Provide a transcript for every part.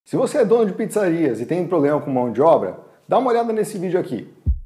Se você é dono de pizzarias e tem problema com mão de obra, dá uma olhada nesse vídeo aqui.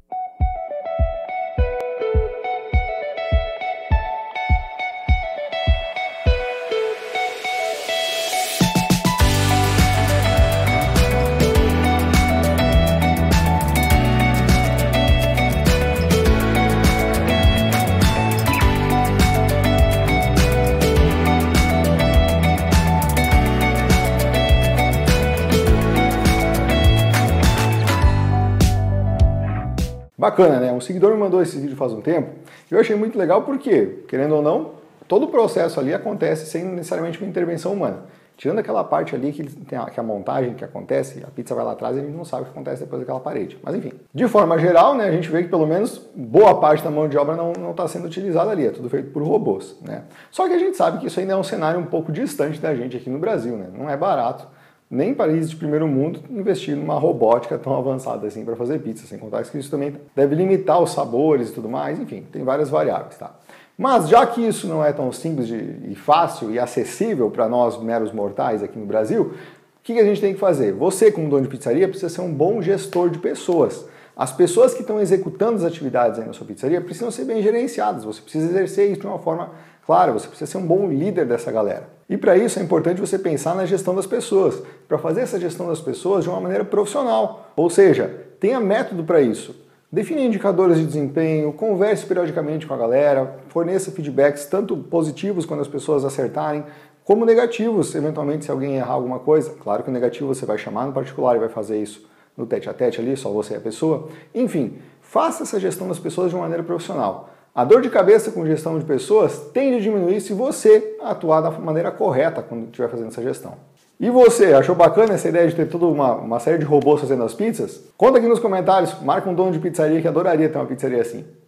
Bacana, né? Um seguidor me mandou esse vídeo faz um tempo e eu achei muito legal porque, querendo ou não, todo o processo ali acontece sem necessariamente uma intervenção humana. Tirando aquela parte ali que tem a montagem que acontece, a pizza vai lá atrás e a gente não sabe o que acontece depois daquela parede. Mas enfim, de forma geral, né, a gente vê que pelo menos boa parte da mão de obra não está sendo utilizada ali, é tudo feito por robôs, né? Só que a gente sabe que isso ainda é um cenário um pouco distante da gente aqui no Brasil, né? Não é barato, nem países de primeiro mundo, investir numa robótica tão avançada assim para fazer pizza, sem contar que isso também deve limitar os sabores e tudo mais, enfim, tem várias variáveis, tá? Mas já que isso não é tão simples e fácil e acessível para nós meros mortais aqui no Brasil, o que a gente tem que fazer? Você, como dono de pizzaria, precisa ser um bom gestor de pessoas. As pessoas que estão executando as atividades aí na sua pizzaria precisam ser bem gerenciadas, você precisa exercer isso de uma forma clara, você precisa ser um bom líder dessa galera. E para isso é importante você pensar na gestão das pessoas, para fazer essa gestão das pessoas de uma maneira profissional. Ou seja, tenha método para isso. Define indicadores de desempenho, converse periodicamente com a galera, forneça feedbacks tanto positivos quando as pessoas acertarem, como negativos, eventualmente se alguém errar alguma coisa. Claro que o negativo você vai chamar no particular e vai fazer isso no tete-a-tete ali, só você e a pessoa. Enfim, faça essa gestão das pessoas de uma maneira profissional. A dor de cabeça com gestão de pessoas tende a diminuir se você atuar da maneira correta quando estiver fazendo essa gestão. E você, achou bacana essa ideia de ter toda uma série de robôs fazendo as pizzas? Conta aqui nos comentários, marca um dono de pizzaria que adoraria ter uma pizzaria assim.